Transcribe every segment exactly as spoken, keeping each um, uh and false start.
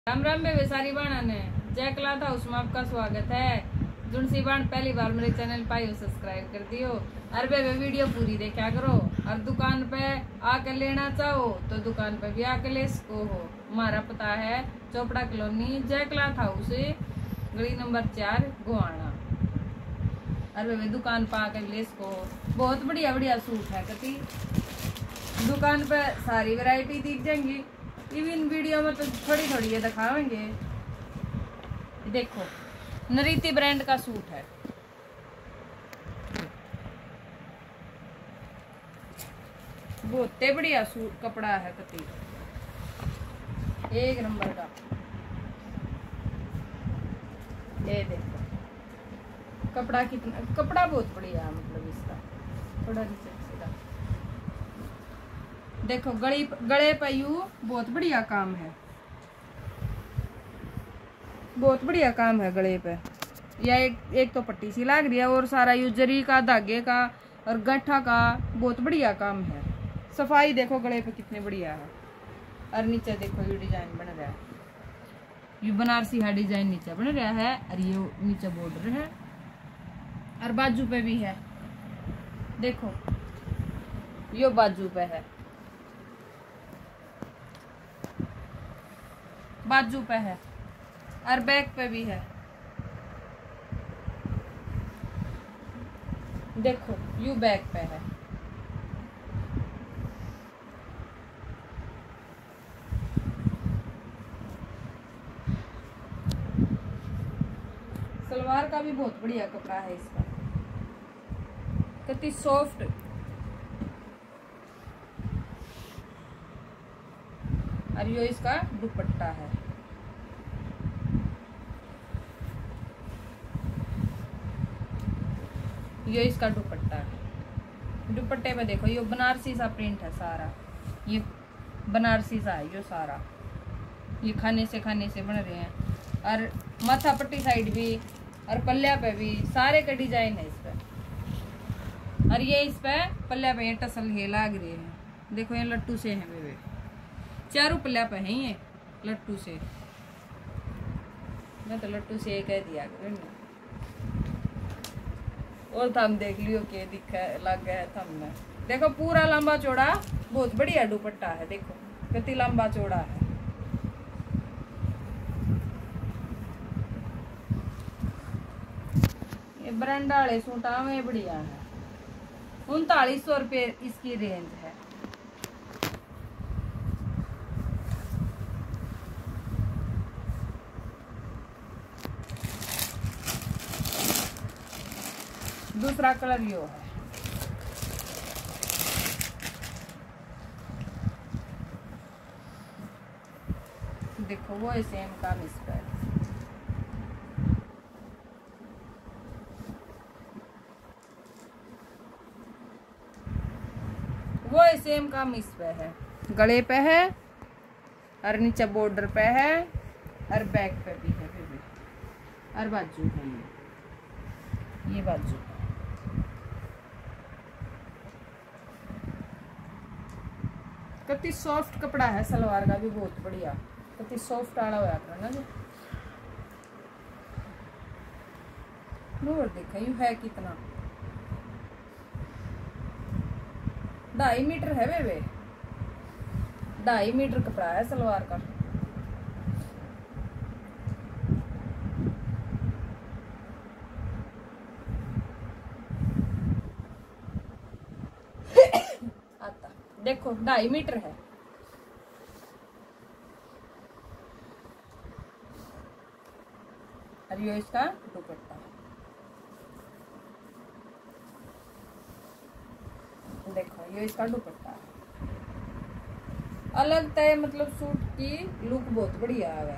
राम राम बेबे सारी बाणा ने जय कला था उसमें आपका स्वागत है। जुनसी बाण पहली बार मेरे चैनल पाई हो सब्सक्राइब कर दियो। अरे बेबे वीडियो पूरी देखा करो और दुकान पे आके लेना चाहो तो दुकान पे भी आके ले सको हो। हमारा पता है Chopra colony Jai cloth house गली नंबर चार गोवाना। अरे बेबे दुकान पे आके ले सको हो। बहुत बढ़िया बढ़िया सूट है कति दुकान पे सारी वैरायटी दिख जाएंगी। इवन वीडियो में तो थोड़ी थोड़ी ये दिखाएंगे। देखो नरीति ब्रांड का सूट है, बहुत बढ़िया सूट कपड़ा है कति एक नंबर का। ये देखो कपड़ा कितना कपड़ा बहुत बढ़िया है, मतलब इसका थोड़ा नीचे सीधा देखो गले गले पे यू बहुत बढ़िया काम है, बहुत बढ़िया काम है गले पे। या एक एक तो पट्टी सी लाग रही है और सारा यू जरी का धागे का और गट्ठा का बहुत बढ़िया काम है। सफाई देखो गले पे कितने बढ़िया है। और नीचे देखो यू डिजाइन बन रहा है, यू बनारसी है डिजाइन नीचे बन रहा है और ये नीचे बॉर्डर है और बाजू पे भी है। देखो यो बाजू पे है, बाजू पे है और बैक पे भी है। देखो यू बैक पे है। सलवार का भी बहुत बढ़िया कपड़ा है इसका, कितनी सॉफ्ट। और यो इसका दुपट्टा है। ये इसका दुपट्टा है। दुपट्टे पे देखो ये बनारसी सा प्रिंट है सारा, ये बनारसी सा है ये सारा। ये खाने से खाने से बन रहे हैं और माथा पट्टी साइड भी और पल्ला पे भी सारे का डिजाइन है इस पे। और ये इस पे पल्ला पे ये टसल है लाग रहे हैं। देखो ये लट्टू से है बेबे, चारों पल्ला पे है ये लट्टू से। मैं तो लट्टू से कह दिया और थम देख लियो के दिखा लग गया है थम में। देखो पूरा लंबा चौड़ा बहुत बढ़िया दुपट्टा है। देखो कितनी लंबा चौड़ा है। ये ब्रांड वाले सूटा में बढ़िया है। उनतालीस सौ रुपये इसकी रेंज है। दूसरा कलर यो है। देखो वो सेम काम इस पर। वो सेम काम इस पे है, गले पे है और नीचे बॉर्डर पे है और बैक पे भी है भी। और बाजू है ये ये बाजू। कितनी सॉफ्ट कपड़ा है, सलवार का भी बहुत बढ़िया कितनी सॉफ्ट आड़ा हुआ करना जो नोर देखा यू है कितना ढाई मीटर है बेबे, ढाई मीटर कपड़ा है सलवार का। देखो ढाई मीटर है। और ये इसका दुपट्टा। देखो ये इसका दुपट्टा अलग तय, मतलब सूट की लुक बहुत बढ़िया है।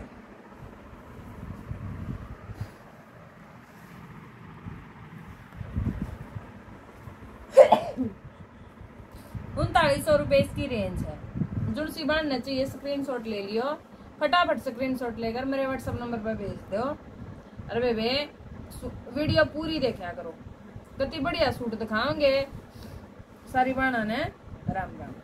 उनतालीस सौ रुपये इसकी रेंज है। जुड़सी बांधना चाहिए स्क्रीनशॉट ले लियो, फटाफट स्क्रीनशॉट लेकर मेरे व्हाट्सएप नंबर पर भेज दो। अरे बेबे वीडियो पूरी देखा करो, कितनी बढ़िया सूट दिखाओगे सारी बाणा ने। राम राम।